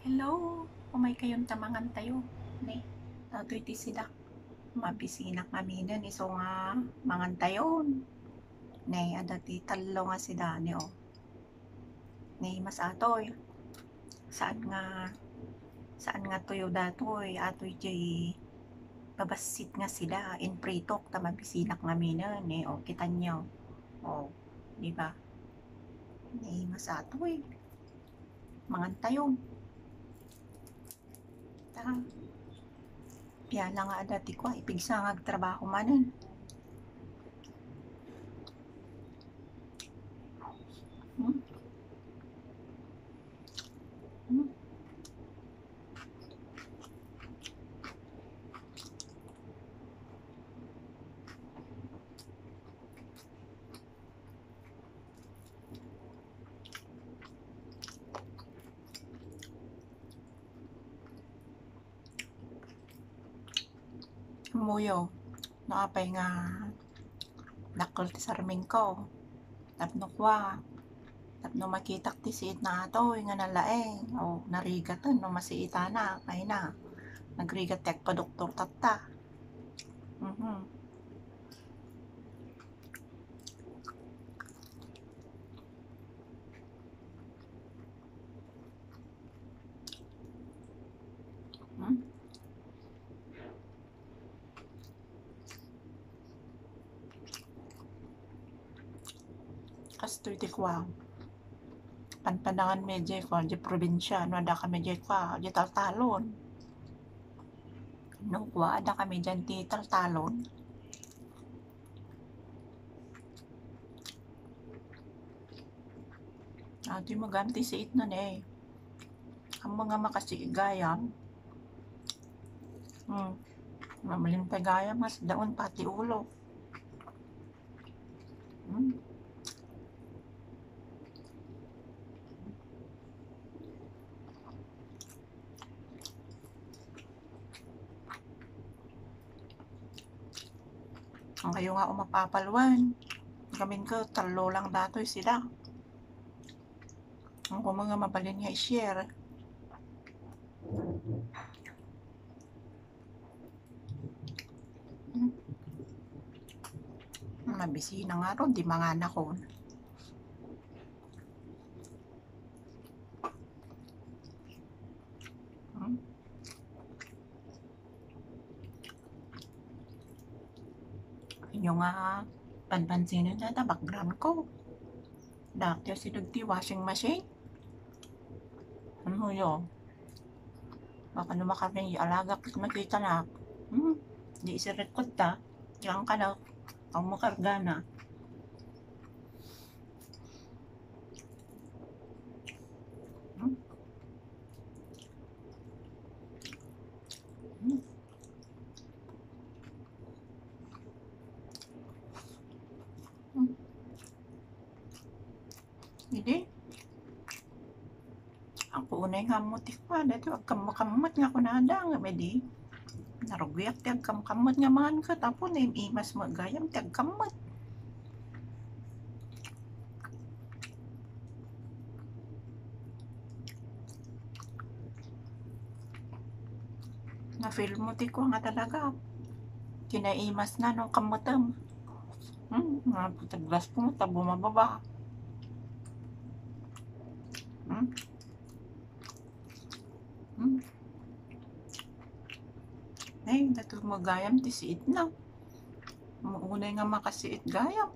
Hello, umay kayon tamangan tayo. Ne, datoy ti sida. Mabisinak kami iso nga mangan tayon. Ne, ada ti talo nga sida ni o. Ne, mas atoy. Saan nga tuyo datoy atoy jay babasit nga sida in pritok ta mabisinak ngaminan ne o kita nyo. O, di ba? Ne, mas atoy. Mangan tayon. Ta. Piyala nga dati ko, ipigsa nga trabaho manin. Hmm? Hmm? Muyo, nakapay nga dakol ti sarming ko. Tapno kwa, tapno makitak ti siit na atoy nga nalaeng. O, narigatan no masiita na, kay na. Nagrigat tek pa doktor tatta. Hmm? Kastoy ti kwa. Panpanangan medyo kwa, di probinsya, no ada kami medyo kwa, di taltalon. No kwa, ada kami dyan ti taltalon. Ati maganti siit na ne. Ang mga makasigayam. Mamalin pa gaya mas daon pati ulo. Ang kayo nga umapapalwan. Gamin ko, talo lang datoy sila. Ang ko mga mabalin nga i-share. Mabisi na nga ron, di mga anak ko. Inyo nga panpansinin na background ko. Dati si nagti washing machine. Ano yun? Baka naman kami alaga kit makita na. Di isirekod ta. Diyan ka na. Ang makarga na. Hindi. Ako unay nga mutik pa. Dito agkamot nga ko nada nga medi. Narugyak ti agkamot nga man ka. Tapos na imas magayam ti agkamot. Na-feel mo ti ko nga talaga. Kinaimas na nung kamutam. Taglas po mo, tabo mababa. Ay, natulog magayam ti siit na. Maunay nga makasiit gayam.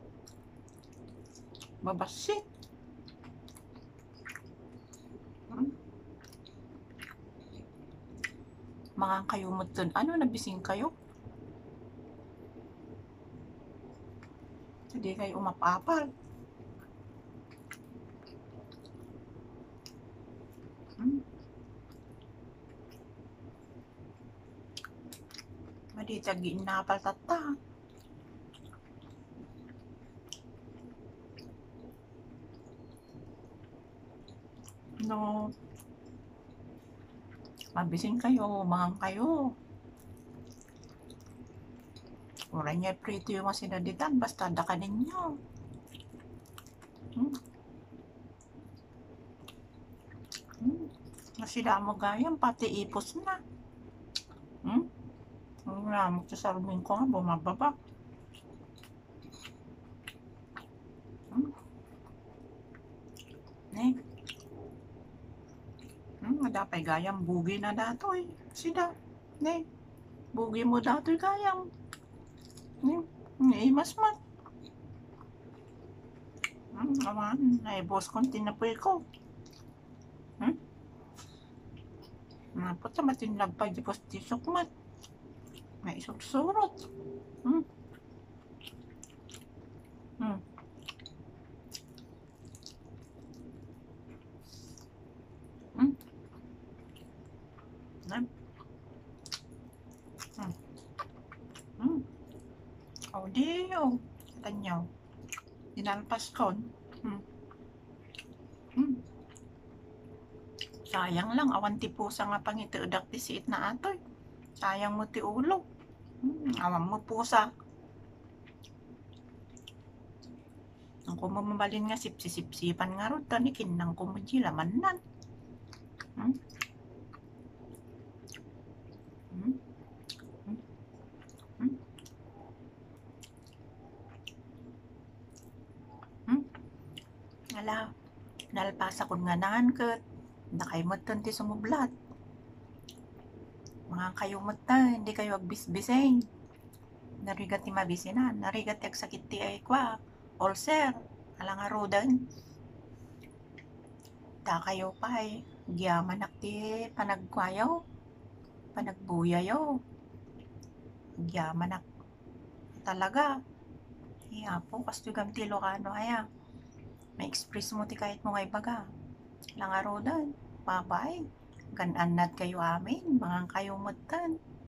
Babasit. Mga kayo mo dun. Ano, nabising kayo? Hindi kayo umapapal. Maditagin na paltata. No. Mabising kayo, mahang kayo. Wala niya prito yung sinaditan, basta daka ninyo. sila mo gayam, pati ipos na. Wala mo sa sarmin ko nga, bumababa. Ne. Madapay gayam, bugi na datoy. Sida. Ne. Bugi mo datoy gayam. Ne. Imas man. Awan, ay boss kon tinapoy ko. Napot sa matinlag pa di boss tisok mat. May isugsurot. Oh, di oh. Tanyaw. Dinalpas kon. Sayang lang, awan ti pusa nga pangitudak ti siit na atoy. Sayang mo ti ulo. Awan mo pusa. Ang kumamabalin nga sipsisipan nga ron, tanikin ng kumudji laman nan. Ala, nalpasa kun nga nangan ket nakaimot ti sumublat. Mga kayo mata, hindi kayo agbisbiseng. Narigat ti mabisinan, narigat ti agsakit ti ay kwa, ulcer, alang arudan. Da kayo pa ay, giyaman ti panagkwayaw, panagbuyayaw. Giyaman talaga. Iya po, kastugam ti Ilocano aya. May express mo ti kahit mo ngay baga. Lang arudan, babay. Gananad kayo amin, mga kayo matan.